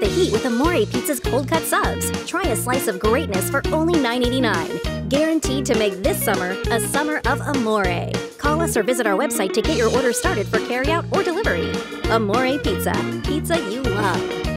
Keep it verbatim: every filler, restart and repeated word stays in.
the heat with Amore Pizza's cold cut subs. Try a slice of greatness for only nine eighty-nine. Guaranteed to make this summer a summer of Amore. Call us or visit our website to get your order started for carryout or delivery. Amore Pizza. Pizza you love.